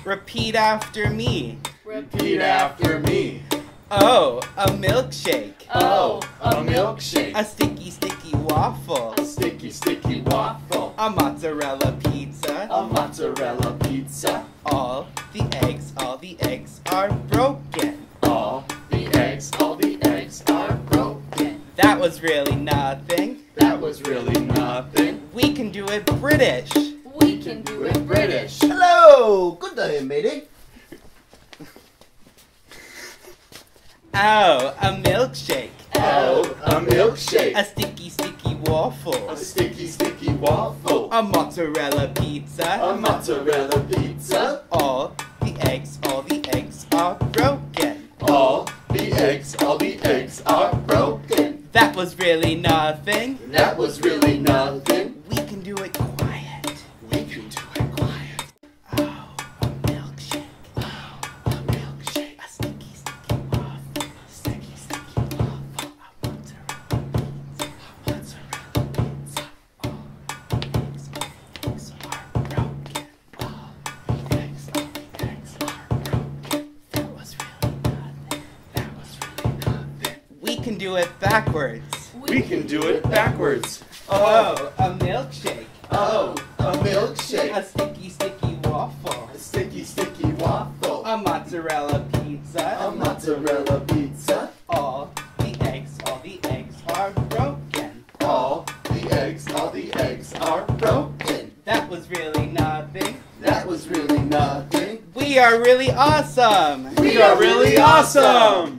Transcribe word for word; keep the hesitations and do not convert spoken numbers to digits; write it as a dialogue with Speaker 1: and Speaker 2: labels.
Speaker 1: Repeat after me.
Speaker 2: Repeat after me.
Speaker 1: Oh, a milkshake.
Speaker 2: Oh, a milkshake.
Speaker 1: A sticky, sticky waffle.
Speaker 2: A sticky, sticky waffle.
Speaker 1: A mozzarella pizza.
Speaker 2: A mozzarella pizza.
Speaker 1: All the eggs, all the eggs are broken.
Speaker 2: All the eggs, all the eggs are broken.
Speaker 1: That was really nothing.
Speaker 2: That was really nothing.
Speaker 1: We can do it British.
Speaker 2: We can do it British.
Speaker 3: Hello! Good day, matey.
Speaker 1: Oh, a milkshake.
Speaker 2: Oh, a milkshake.
Speaker 1: A sticky, sticky waffle.
Speaker 2: A sticky, sticky waffle.
Speaker 1: A mozzarella pizza.
Speaker 2: A mozzarella pizza.
Speaker 1: All the eggs, all the eggs are broken.
Speaker 2: All the eggs, all the eggs are broken.
Speaker 1: That was really nothing.
Speaker 2: That was really nothing.
Speaker 1: We can do it quiet.
Speaker 2: We can do it quiet.
Speaker 1: Oh, a milkshake.
Speaker 2: Oh, a milkshake.
Speaker 1: A sticky, sticky waffle.
Speaker 2: Sticky, sticky waffle.
Speaker 1: A mozzarella pizza.
Speaker 2: A mozzarella pizza.
Speaker 1: All the eggs, all the eggs are broken.
Speaker 2: All the eggs, all the eggs are broken.
Speaker 1: That was really nothing.
Speaker 2: That was really nothing.
Speaker 1: We can do it backwards.
Speaker 2: We can do it backwards.
Speaker 1: Oh, a milkshake.
Speaker 2: Oh, a milkshake.
Speaker 1: A sticky, sticky waffle.
Speaker 2: A sticky, sticky waffle.
Speaker 1: A mozzarella pizza.
Speaker 2: A mozzarella pizza.
Speaker 1: All the eggs, all the eggs are broken.
Speaker 2: All the eggs, all the eggs are broken.
Speaker 1: That was really nothing.
Speaker 2: That was really nothing.
Speaker 1: We are really awesome.
Speaker 2: We are really awesome!